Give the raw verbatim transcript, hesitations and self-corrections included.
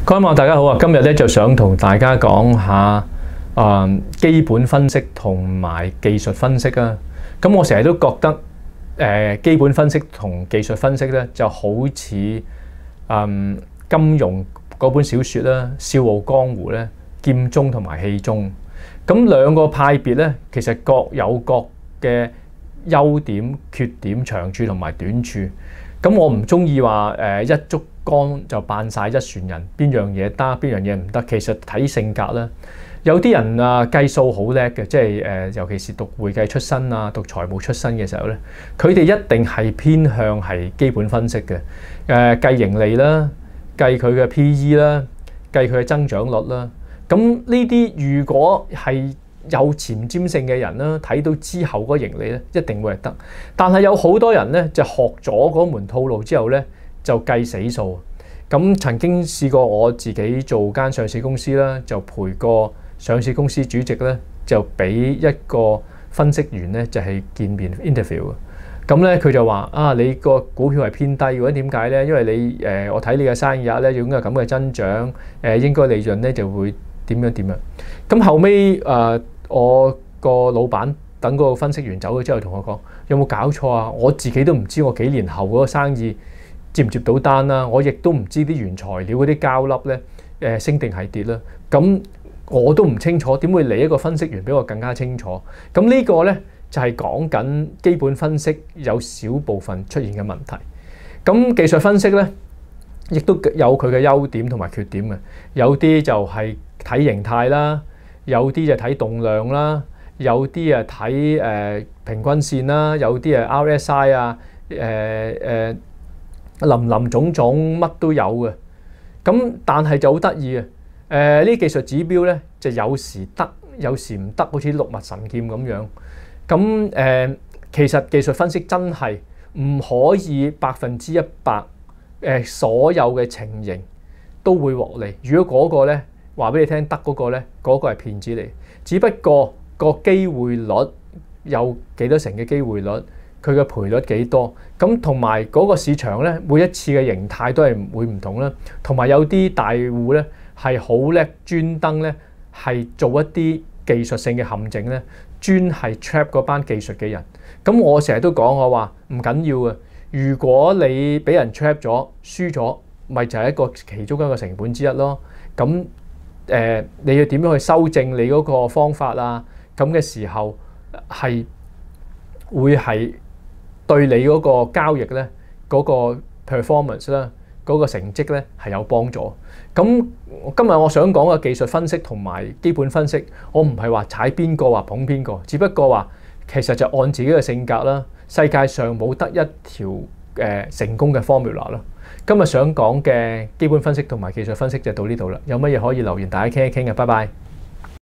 各位網友大家好啊！今日咧就想同大家講下啊、呃、基本分析同埋技術分析啊。咁我成日都覺得誒、呃、基本分析同技術分析咧就好似嗯金庸嗰本小説啦，《笑傲江湖》咧，劍宗同埋氣宗。咁兩個派別咧，其實各有各嘅優點、缺點、長處同埋短處。咁我唔中意話誒一竹竿就扮晒一船人，邊樣嘢得，邊樣嘢唔得。其實睇性格啦，有啲人啊計數好叻嘅，即係誒尤其是讀會計出身啊、讀財務出身嘅時候咧，佢哋一定係偏向係基本分析嘅。誒計盈利啦，計佢嘅 P E 啦，計佢嘅增長率啦。咁呢啲如果係有前瞻性嘅人啦，睇到之後嗰個盈利咧，一定會係得。但係有好多人咧，就學咗嗰門套路之後咧，就計死數。咁曾經試過我自己做間上市公司啦，就陪個上市公司主席咧，就俾一個分析員咧，就係見面 interview。咁咧佢就話：啊，你個股票係偏低嘅，點解咧？因為你誒、呃，我睇你嘅生意額咧，應該係咁嘅增長，誒、呃、應該利潤咧就會點樣點樣。咁後尾誒、呃，我個老闆等個分析員走咗之後，同我講：有冇搞錯啊？我自己都唔知我幾年後嗰個生意接唔接到單啦，我亦都唔知啲原材料嗰啲膠粒咧誒升定係跌啦。咁我都唔清楚，點會嚟一個分析員比我更加清楚？咁呢個咧就係講緊基本分析有少部分出現嘅問題。咁技術分析咧，亦都有佢嘅優點同埋缺點嘅。有啲就係睇形態啦，有啲就睇動量啦，有啲啊睇誒平均線啦，有啲係 R S I 啊，誒、呃、誒、呃、林林總總乜都有嘅。咁但係就好得意嘅，誒呢啲技術指標咧就有時得，有時唔得，好似六脈神劍咁樣。咁誒、呃，其實技術分析真係唔可以百分之一百誒所有嘅情形都會獲利。如果嗰個咧話俾你聽得嗰個咧，嗰、嗰個係騙子嚟。只不過個機會率有幾多成嘅機會率，佢嘅賠率幾多，咁同埋嗰個市場咧每一次嘅形態都係會唔同啦。同埋有啲大戶咧係好叻，專登咧係做一啲技術性嘅陷阱咧。專係 trap 嗰班技術嘅人，咁我成日都講我話唔緊要嘅。如果你俾人 trap 咗，輸咗，咪就係一個其中一個成本之一咯。咁誒、呃，你要點樣去修正你嗰個方法啊？咁嘅時候係會係對你嗰個交易咧，嗰、嗰個 performance 啦，嗰個成績咧係有幫助。咁今日我想講嘅技術分析同埋基本分析，我唔係話踩邊個或捧邊個，只不過話其實就按自己嘅性格啦。世界上冇得一條誒、呃、成功嘅 formula 啦。今日想講嘅基本分析同埋技術分析就到呢度啦。有乜嘢可以留言大家傾一傾嘅，拜拜。